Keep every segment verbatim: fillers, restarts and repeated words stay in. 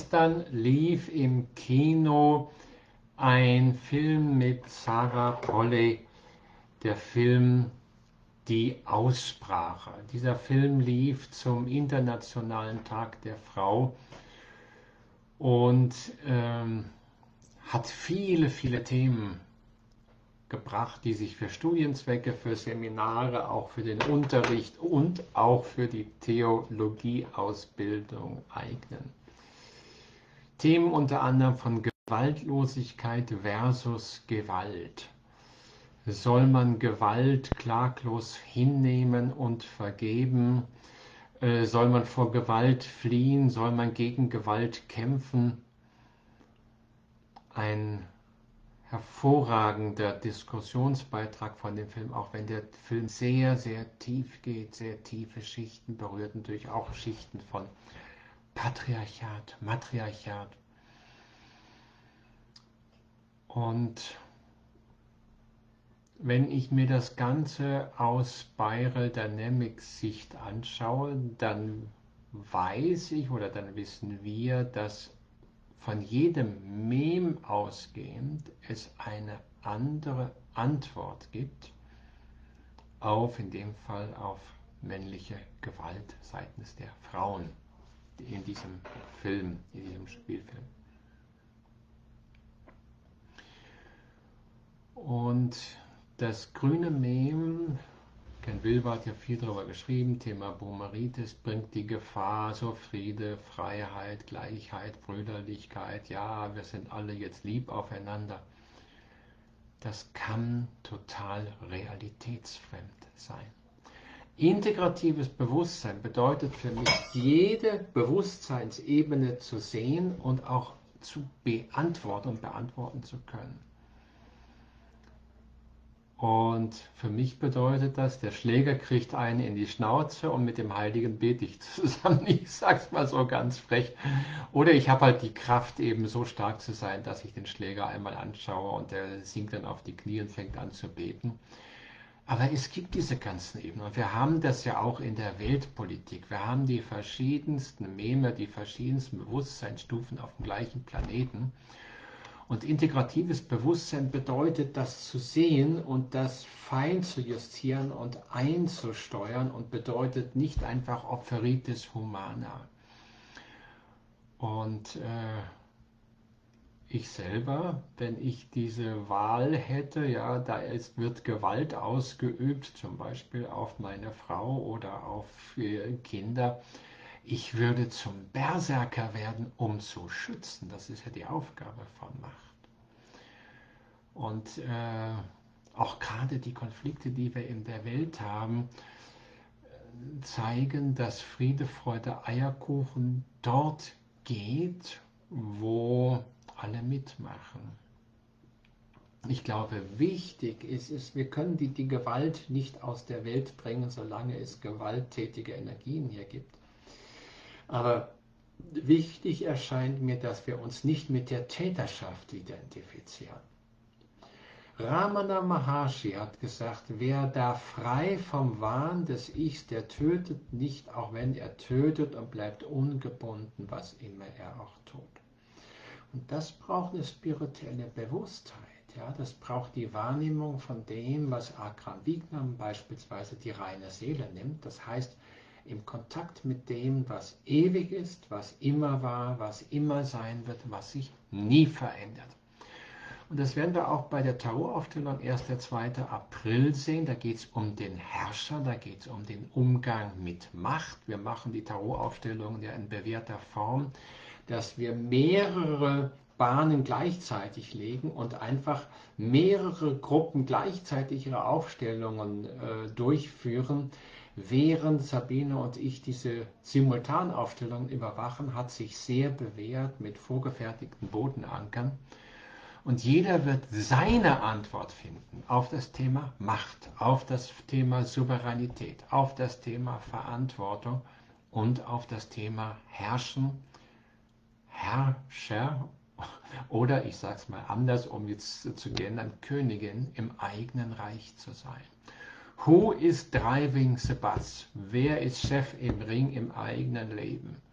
Gestern lief im Kino ein Film mit Sarah Polley, der Film Die Aussprache. Dieser Film lief zum Internationalen Tag der Frau und ähm, hat viele, viele Themen gebracht, die sich für Studienzwecke, für Seminare, auch für den Unterricht und auch für die Theologieausbildung eignen. Themen unter anderem von Gewaltlosigkeit versus Gewalt. Soll man Gewalt klaglos hinnehmen und vergeben? Äh, soll man vor Gewalt fliehen? Soll man gegen Gewalt kämpfen? Ein hervorragender Diskussionsbeitrag von dem Film, auch wenn der Film sehr, sehr tief geht, sehr tiefe Schichten berührt, natürlich auch Schichten von Patriarchat, Matriarchat. Und wenn ich mir das Ganze aus Spiral Dynamics Sicht anschaue, dann weiß ich oder dann wissen wir, dass von jedem Mem ausgehend es eine andere Antwort gibt auf, in dem Fall auf männliche Gewalt seitens der Frauen in diesem Film, in diesem Spielfilm. Und das grüne Mem, Ken Wilber hat ja viel darüber geschrieben, Thema Boomeritis bringt die Gefahr, so Friede, Freiheit, Gleichheit, Brüderlichkeit, ja, wir sind alle jetzt lieb aufeinander. Das kann total realitätsfremd sein. Integratives Bewusstsein bedeutet für mich, jede Bewusstseinsebene zu sehen und auch zu beantworten und beantworten zu können. Und für mich bedeutet das, der Schläger kriegt einen in die Schnauze und mit dem Heiligen bete ich zusammen. Ich sag's mal so ganz frech. Oder ich habe halt die Kraft, eben so stark zu sein, dass ich den Schläger einmal anschaue und der sinkt dann auf die Knie und fängt an zu beten. Aber es gibt diese ganzen Ebenen. Und wir haben das ja auch in der Weltpolitik. Wir haben die verschiedensten Meme, die verschiedensten Bewusstseinsstufen auf dem gleichen Planeten. Und integratives Bewusstsein bedeutet, das zu sehen und das fein zu justieren und einzusteuern und bedeutet nicht einfach Opferitis humana. Und äh, ich selber, wenn ich diese Wahl hätte, ja, da ist, wird Gewalt ausgeübt, zum Beispiel auf meine Frau oder auf Kinder, ich würde zum Berserker werden, um zu schützen. Das ist ja die Aufgabe von Macht. Und äh, auch gerade die Konflikte, die wir in der Welt haben, zeigen, dass Friede, Freude, Eierkuchen dort geht, wo alle mitmachen. Ich glaube, wichtig ist es, wir können die, die Gewalt nicht aus der Welt bringen, solange es gewalttätige Energien hier gibt. Aber wichtig erscheint mir, dass wir uns nicht mit der Täterschaft identifizieren. Ramana Maharshi hat gesagt, wer da frei vom Wahn des Ichs, der tötet nicht, auch wenn er tötet und bleibt ungebunden, was immer er auch tut. Und das braucht eine spirituelle Bewusstheit. Ja? Das braucht die Wahrnehmung von dem, was Akram Vignam beispielsweise die reine Seele nimmt. Das heißt, im Kontakt mit dem, was ewig ist, was immer war, was immer sein wird, was sich nie verändert. Und das werden wir auch bei der Tarot-Aufstellung erster zweiter April sehen. Da geht es um den Herrscher, da geht es um den Umgang mit Macht. Wir machen die Tarot-Aufstellung ja in bewährter Form, dass wir mehrere Bahnen gleichzeitig legen und einfach mehrere Gruppen gleichzeitig ihre Aufstellungen äh, durchführen. Während Sabine und ich diese Simultanaufstellungen überwachen, hat sich sehr bewährt mit vorgefertigten Bodenankern. Und jeder wird seine Antwort finden auf das Thema Macht, auf das Thema Souveränität, auf das Thema Verantwortung und auf das Thema Herrschen, Herrscher oder, ich sage es mal anders, um jetzt zu gendern, Königin im eigenen Reich zu sein. Who is driving the bus? Wer ist Chef im Ring im eigenen Leben?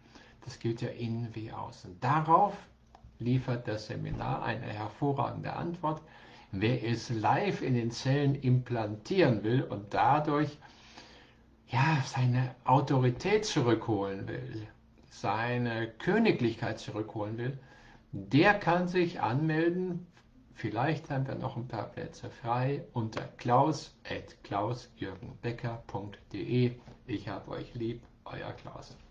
Das gilt ja innen wie außen. Darauf liefert das Seminar eine hervorragende Antwort. Wer es live in den Zellen implantieren will und dadurch ja, seine Autorität zurückholen will, seine Königlichkeit zurückholen will, der kann sich anmelden. Vielleicht haben wir noch ein paar Plätze frei unter klaus at klaus jürgen becker punkt de. Ich habe euch lieb, euer Klaus.